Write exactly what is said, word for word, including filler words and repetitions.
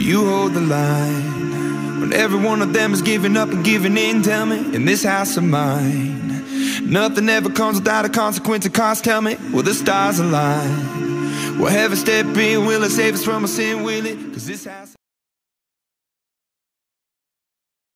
you hold the line? When every one of them is giving up and giving in, tell me, in this house of mine, nothing ever comes without a consequence of cost. Tell me, will the stars align? Will heaven step in? Will it save us from our sin? Will it? 'Cause this house